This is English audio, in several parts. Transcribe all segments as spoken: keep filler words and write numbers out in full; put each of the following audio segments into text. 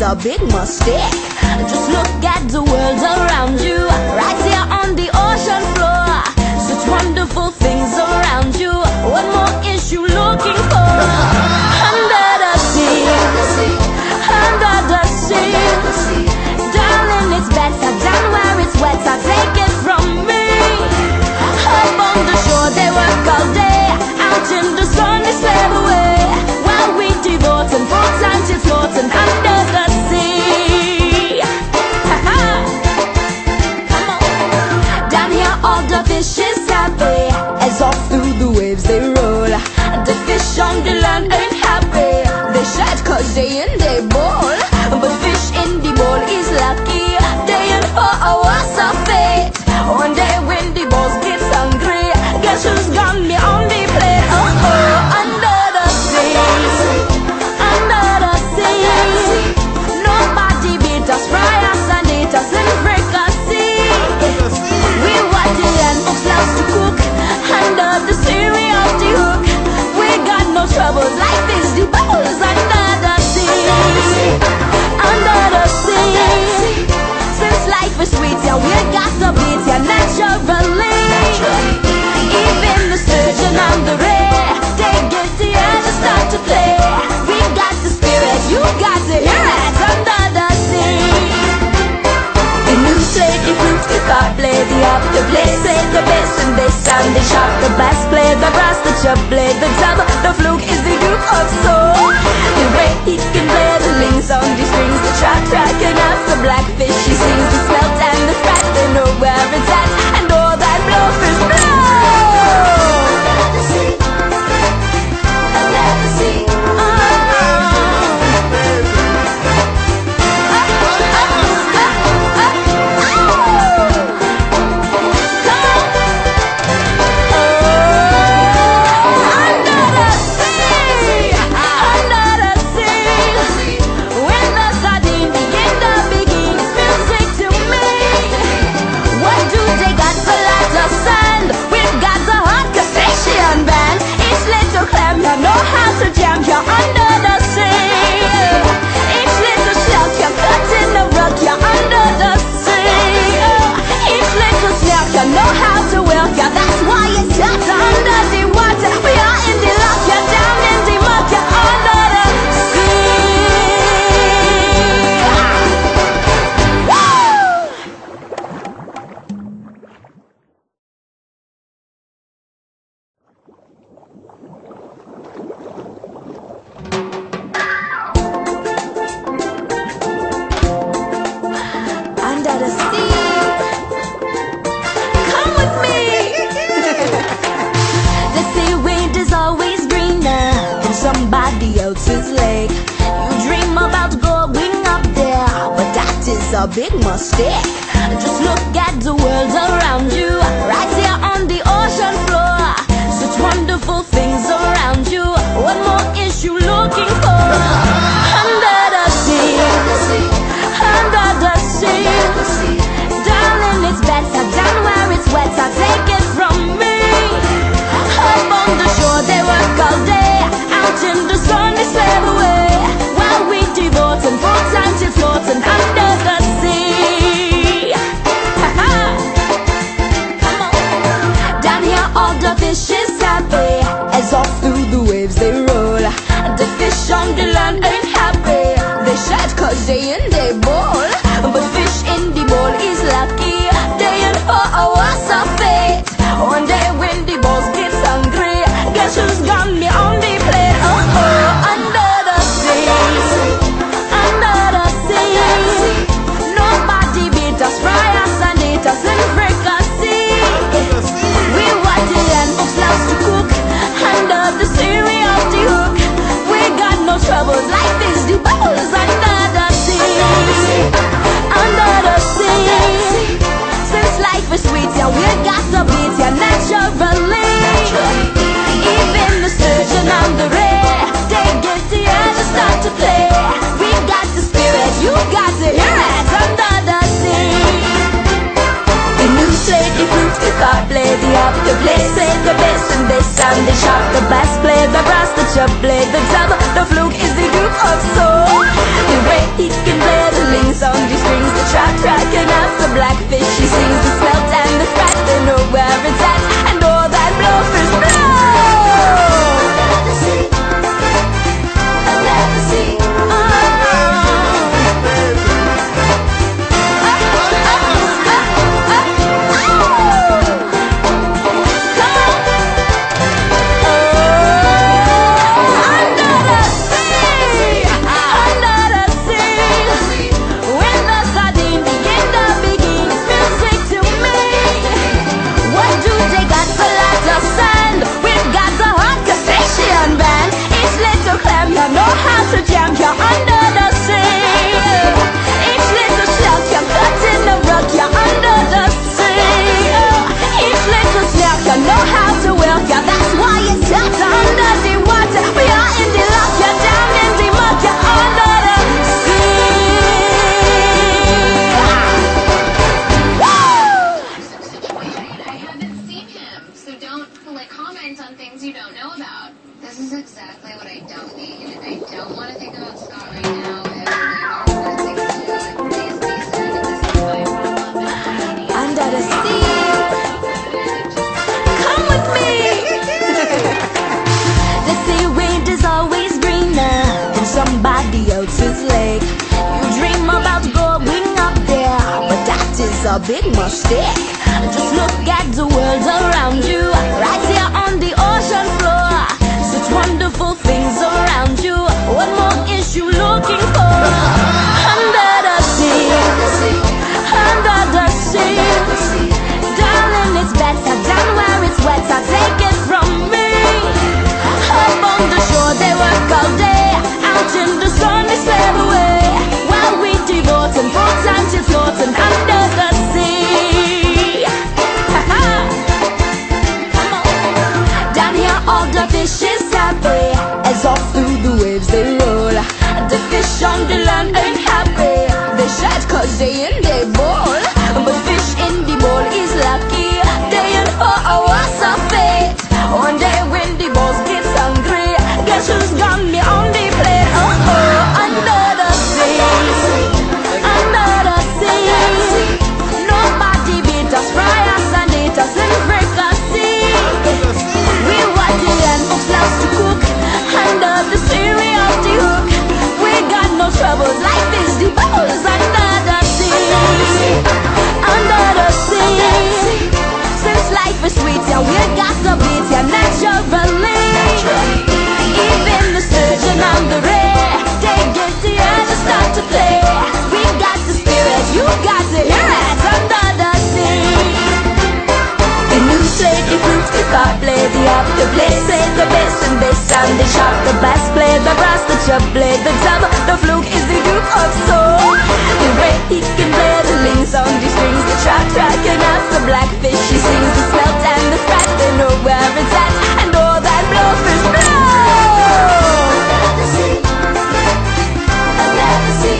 a big mistake. Just look at the world around you, right here on the ocean floor. Such wonderful things around you. What more is you looking for? Under the sea, under the sea, darling, it's better down where it's wetter. Take it from me. Up on the shore they work all day, out in the sun they slave away, while we devote and full time till floating under the sea. Come on. Down here all the fish is happy, as off through the waves they roll. The fish on the land ain't happy, they shed cause they in their bowl. But fish in the bowl is lucky, they in for a worse of fate. One day when the boss gets hungry, guess who's gone me on the plate? Oh oh, under the sea, under the sea, nobody beat us, fry us and eat us and break us sea. We what the land folks loves to cook, under the sea we off the hook. We got no troubles, life is the bubbles under the sea, under the sea. Since life is sweet, yeah, we got to beat ya naturally. Even the surgeon and the ray, they get the air to start to play. We got the spirit, you got to hear it under the sea. The new slate, the flute, the card play, the up, the play, say the bass and they sound, they sharp, the bass play, the brass, the chub play, the double, the fluke is the group of soul. The way he can play the links on the strings, the track tracking us, the blackfish he sings, the smelt and the sprat, they know where it's at, and all that blowfish blow. Under the sea, under the sea, oh. A big mistake. Just look at the world around you, right here on the ocean floor. Such wonderful things around you. What more is you looking for? Under the sea, under the sea, darling, it's better down where it's wetter. Take it from me. Up on the shore they work all day, out in the sun they slave away, while we devote and full time till floating under the sea. Come on. Down here all the fish is happy, as off through the waves they roll. The fish on the land ain't happy, they shed cause they in their bowl. But fish in the bowl is lucky, they in for a worse of fate. One day when the boss gets hungry, guess who's gone me on the plate? Oh oh, under the sea, under the sea, nobody beat us, fry us and eat us and break us sea. We what the land folks loves to cook, under the sea we off the hook. We got no troubles, life is the bubbles under the sea, under the sea. Since life is sweet, yeah, we got to beat ya naturally. Even the surgeon and the ray, they get the air to start to play. We got the spirit, you got to hear it under the sea. The new slate, the flute, the card play, the up, the play, say the bass and they sound, they sharp, the bass play, the brass, the chub play, the double, the fluke is the group of soul. The way he can the strings, the track tracking us, the blackfish, she sings the smelt and the threat, they know where it's at, and all that blowfish blow. Under the sea, under the sea. To jam you under the sea. Each little shelf you cut in the rock, you're under the sea. Each little snack you know how to work, yeah, that's why it's hot under the water. We are in the lock, you're down in the muck, you're under the sea. I haven't seen him, so don't like comment on things you don't know about. This is exactly what I don't need. I don't want to think about Scott right now. Under the sea, come with me. The seaweed is always greener than somebody else's lake. You dream about going up there, but that is a big mistake. Just look at the world around you, right here on the ocean floor. Such wonderful things around you. What more is you looking for? Under the sea, under the sea. Darling, it's better down where it's wetter. Take it from me. Up on the shore they work all day, out in the sun they slave away, while we devote and full time to floating under the sea. Down here all the fish is happy as off through the waves they roll. The fish on the land ain't happy, they shed cause they in their bowl. But fish in the bowl is lucky, they in for a worse of fate. One day when the boss gets hungry, guess who's got me on the plate? Oh oh, under the sea, under the sea. Nobody beat us, fry us and eat us and break us sea. We what the end folks loves to cook, under the sea we off the hook. We got no troubles, life is the bubbles under the sea, under the sea. Since life is sweet, yeah, we got the beat, yeah, naturally. Even the surgeon and the ray, they get the air to start to play. We got the spirit, you got to hear it under the sea. The new play the flute, the cop play the up, the play say the bass and bass and the sharp, the bass play the brass, the chub play the dub, the fluke is the group of soul. The way he can play the links on the strings, the track tracking us, the blackfish she sings, the smelt and the threat, they know where it's at, and all that blowfish blow. Under the sea, under the sea.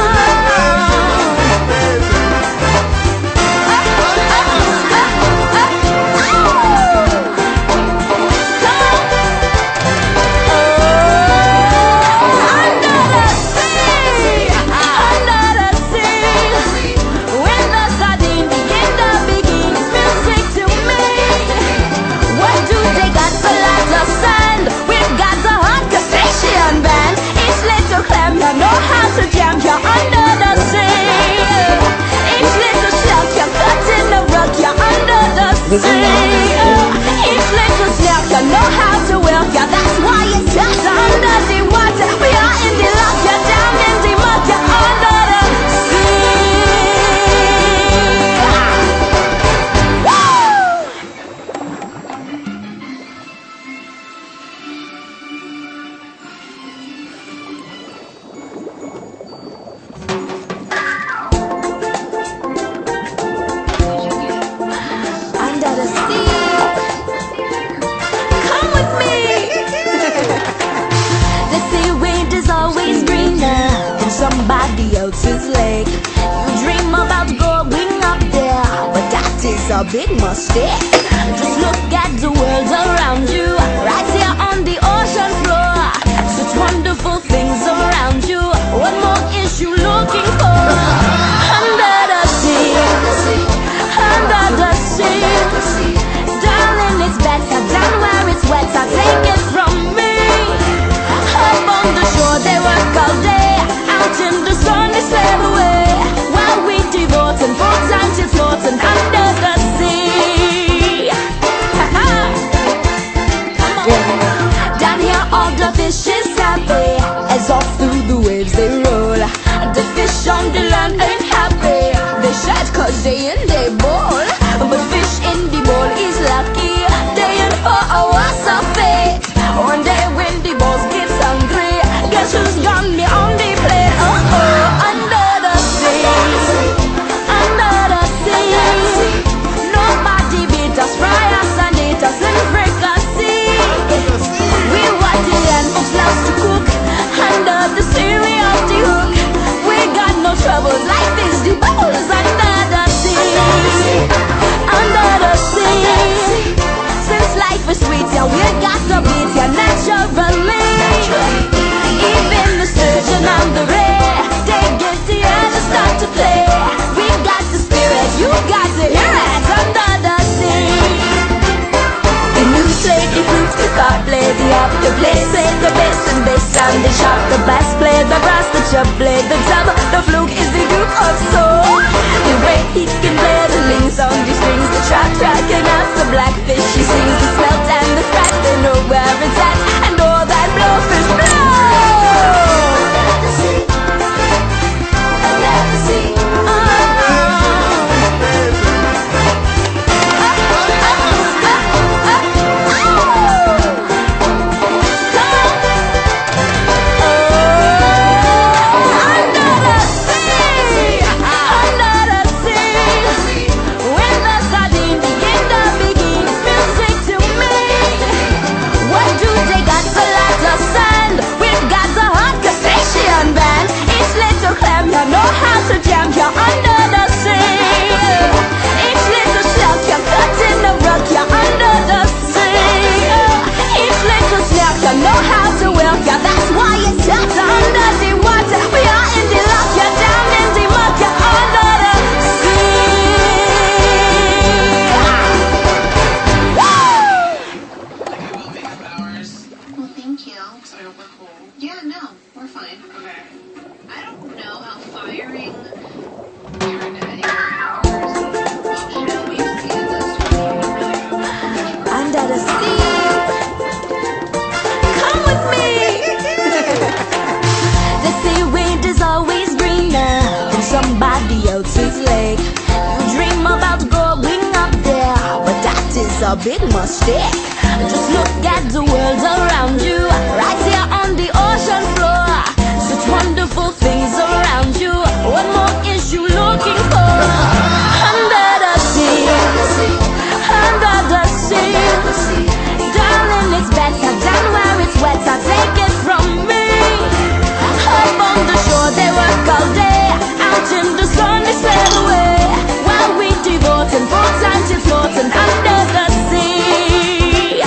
To jam you under the sea. Each little shelf you cut in the rock, you're under the sea. Each little snack you know how to work, yeah, that's why it's hot under the water. We are in the lock, you're down in the muck, you're under the somebody else's lake. You dream about going up there, but that is a big mistake. Just look at the world around you, right here on the ocean floor. Such wonderful things around you. What more is you looking for? a big mistake. Just look at the world around you, right here on the ocean floor. Such wonderful things around you. What more is you looking for? Under the sea, under the sea, darling, it's better than where it's wetter. Take it from me. Up on the shore they work all day, out in the sun they sail away, while we devoting full time to floating under the sea.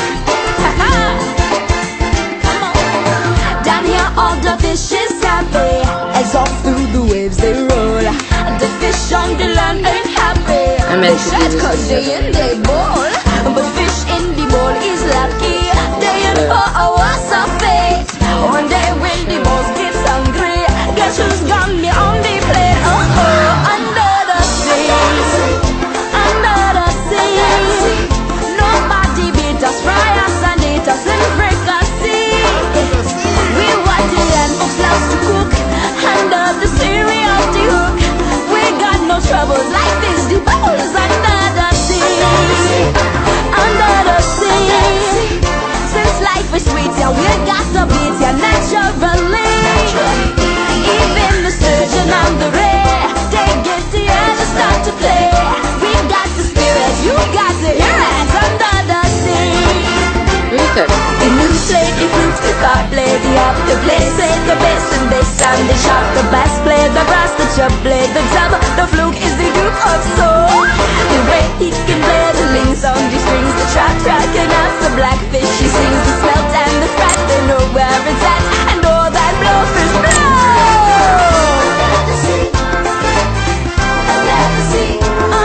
Come on. Down here all the fish is happy, as off through the waves they roll. The fish on the land ain't happy. They shed cause they in they bowl, but fish in the bowl is lucky. They in for a worse of fate. One day when the boss gets hungry, guess who's got me on the plate? Oh oh, under the sea, under the sea. Nobody beat us, fry us and eat us and break us sea. We want the land folks loves to cook, under the sea we off the hook. We got no troubles like this, the bubbles under the sea, under the sea. Since life is sweet, yeah, we got the beat, yeah, naturally. Even the surgeon and the ray, they get the air to start to play. We got the spirit, you got to hear it under the sea. The new slate, the flute, the card play, the up, the play, say the bass and they sound, the sharp, the bass play, the brass, the chub play, the double, the fluke is the duke of soul. The way he can play the links on the strings, the track tracking us, the blackfish, he sings the smelt and the frat, they know where it's at, and all that blowfish blow. Under the sea, under the sea.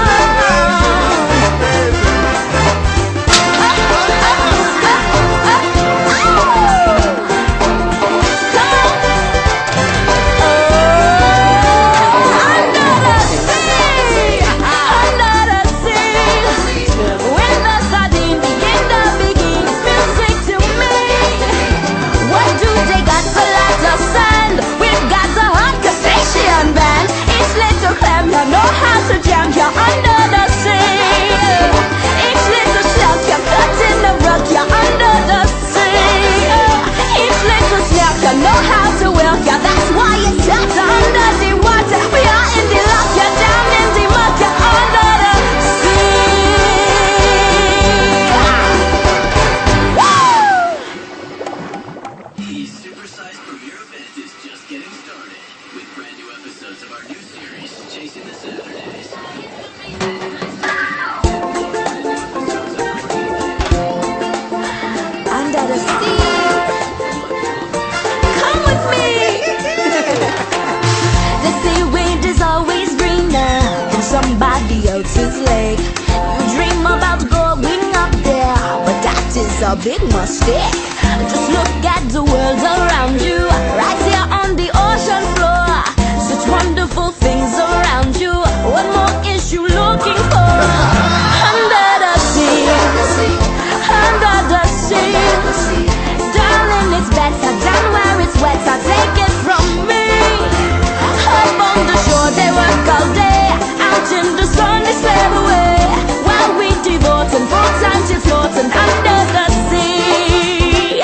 A big mistake. Just look at the world around you, right here on the ocean floor. Such wonderful things around you. What more is you looking for? Under the sea, under the sea, darling, it's better than where it's wetter. Take it from me. Up on the shore they work all day, out in the sun they sail away, while we devoting full time to floating under the sea.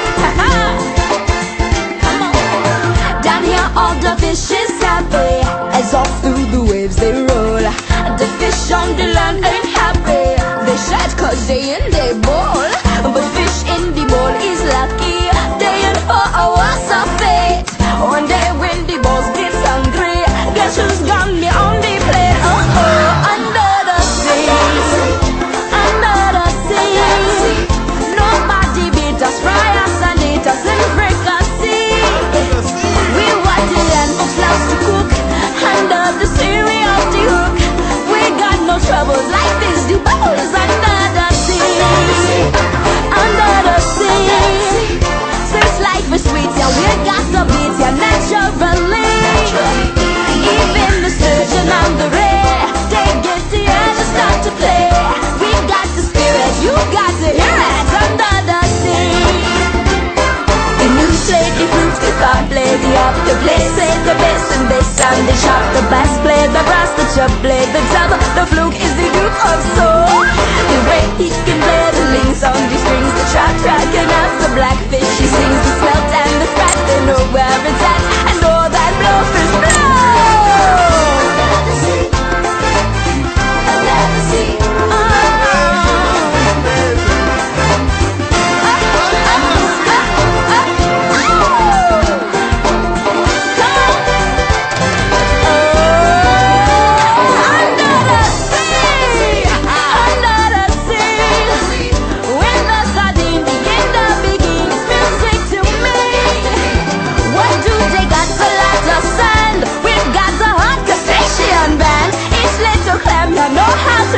Come on. Down here all the fish is happy, as off through the waves they roll. The fish on the land ain't happy. They shed cause they in they bowl, but fish in the bowl is lucky. They in for a worse of fate. One day when the boss gets hungry, guess who's got me on the plate? Oh oh, under the sea, under the sea. Nobody beat us, fry us and eat us and break us sea. We want the land folks loves to cook, under the sea we off the hook. We got no troubles like this, the bubbles under the sea, under the sea. Since life is sweet, yeah, we got the beat, yeah, naturally. Even the surgeon and the ray, they get the air to start to play. We got the spirit, you got to hear it under the sea. The new slate, the flute, the card play, the up, the play, say the bass and they sound, the sharp, the bass play, the brass, the chub play, the double, the fluke is the duke of soul. The way he can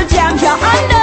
jam here under.